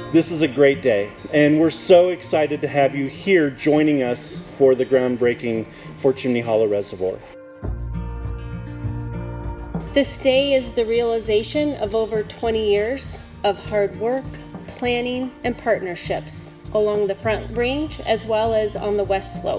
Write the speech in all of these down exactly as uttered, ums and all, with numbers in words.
This is a great day, and we're so excited to have you here joining us for the groundbreaking for Chimney Hollow Reservoir. This day is the realization of over twenty years of hard work, planning, and partnerships along the Front Range as well as on the West Slope.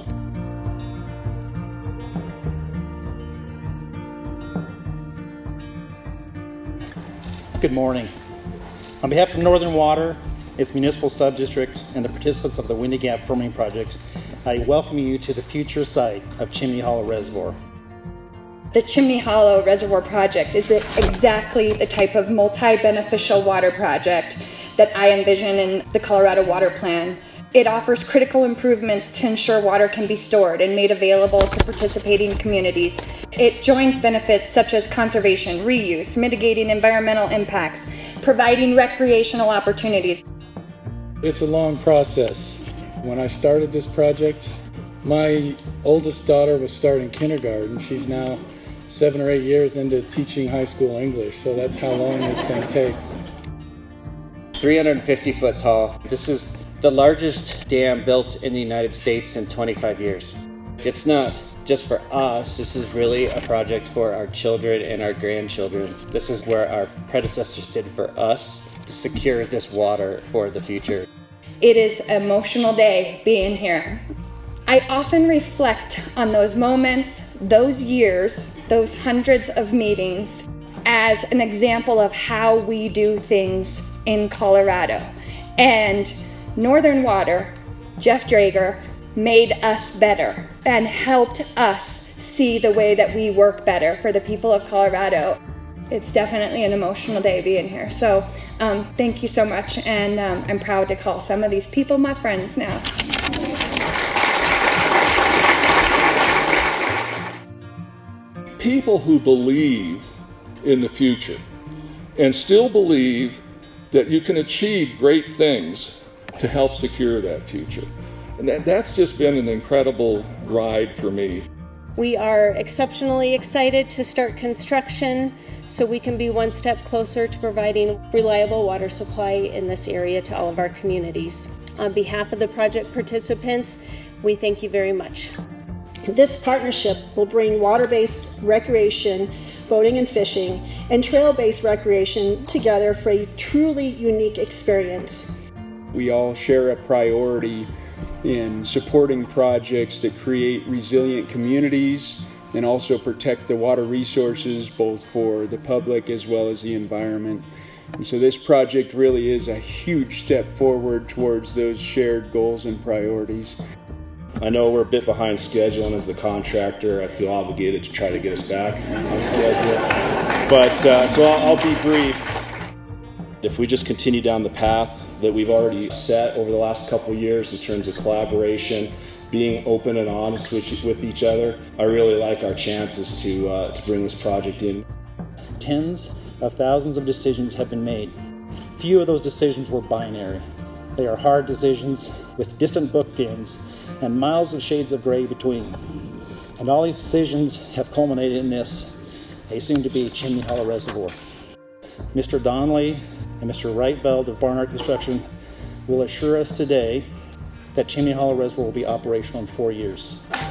Good morning. On behalf of Northern Water, its municipal subdistrict, and the participants of the Windy Gap Firming Project, I welcome you to the future site of Chimney Hollow Reservoir. The Chimney Hollow Reservoir Project is exactly the type of multi-beneficial water project that I envision in the Colorado Water Plan. It offers critical improvements to ensure water can be stored and made available to participating communities. It joins benefits such as conservation, reuse, mitigating environmental impacts, providing recreational opportunities. It's a long process. When I started this project, my oldest daughter was starting kindergarten. She's now seven or eight years into teaching high school English, so that's how long this thing takes. three hundred fifty foot tall. This is the largest dam built in the United States in twenty-five years. It's not just for us, this is really a project for our children and our grandchildren. This is where our predecessors did for us to secure this water for the future. It is an emotional day being here. I often reflect on those moments, those years, those hundreds of meetings as an example of how we do things in Colorado. And Northern Water, Jeff Drager, made us better and helped us see the way that we work better for the people of Colorado. It's definitely an emotional day being here. So um, thank you so much, and um, I'm proud to call some of these people my friends now. People who believe in the future and still believe that you can achieve great things to help secure that future. And that, that's just been an incredible ride for me. We are exceptionally excited to start construction so we can be one step closer to providing reliable water supply in this area to all of our communities. On behalf of the project participants, we thank you very much. This partnership will bring water-based recreation, boating and fishing, and trail-based recreation together for a truly unique experience. We all share a priority in supporting projects that create resilient communities and also protect the water resources both for the public as well as the environment. And so this project really is a huge step forward towards those shared goals and priorities. I know we're a bit behind schedule, and as the contractor, I feel obligated to try to get us back on schedule. But uh, so I'll, I'll be brief. If we just continue down the path that we've already set over the last couple of years in terms of collaboration, being open and honest with, with each other, I really like our chances to, uh, to bring this project in. Tens of thousands of decisions have been made. Few of those decisions were binary. They are hard decisions with distant bookends and miles of shades of gray between. And all these decisions have culminated in this, a soon-to-be Chimney Hollow Reservoir. Mister Donnelly and Mister RIETVELD of Barnard Construction will assure us today that Chimney Hollow Reservoir will be operational in four years.